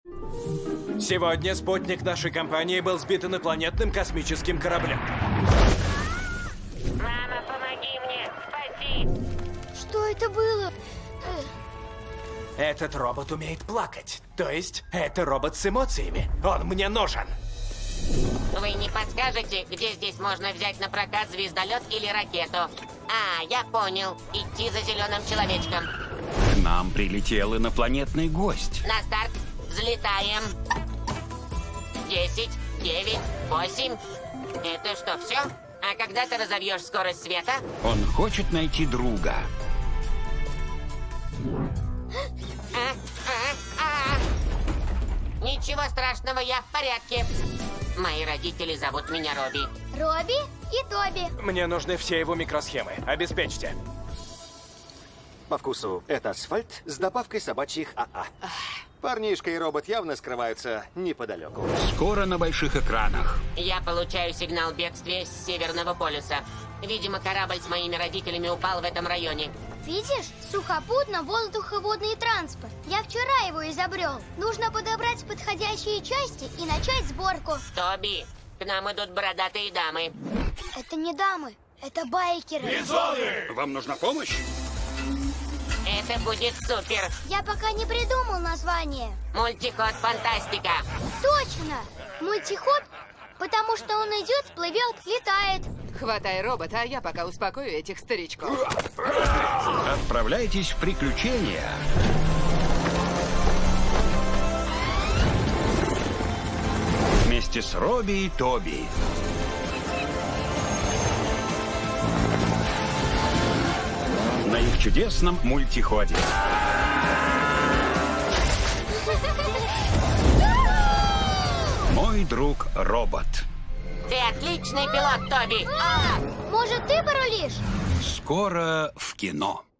Сегодня спутник нашей компании был сбит инопланетным космическим кораблем. Мама, помоги мне! Спаси! Что это было? Этот робот умеет плакать. То есть, это робот с эмоциями. Он мне нужен. Вы не подскажете, где здесь можно взять на прокат звездолет или ракету? А, я понял. Идти за зеленым человечком. К нам прилетел инопланетный гость. На старт. Взлетаем. 10, 9, 8. Это что, все? А когда ты разовьешь скорость света? Он хочет найти друга. Ничего страшного, я в порядке. Мои родители зовут меня Робби. Робби и Тоби. Мне нужны все его микросхемы. Обеспечьте. По вкусу это асфальт с добавкой собачьих АА. Парнишка и робот явно скрываются неподалеку. Скоро на больших экранах. Я получаю сигнал бегствия с Северного полюса. Видимо, корабль с моими родителями упал в этом районе. Видишь? Сухопутно-воздуховодный транспорт. Я вчера его изобрел. Нужно подобрать подходящие части и начать сборку. Тоби, к нам идут бородатые дамы. Это не дамы, это байкеры. Вам нужна помощь? Это будет супер. Я пока не придумал название. Мультиход фантастика. Точно! Мультиход, потому что он идет, плывет, летает. Хватай робота, а я пока успокою этих старичков. Отправляйтесь в приключения. Вместе с Робби и Тоби. На их чудесном мультиходе. Мой друг робот. Ты отличный пилот, Тоби. Может, ты порулишь? Скоро в кино.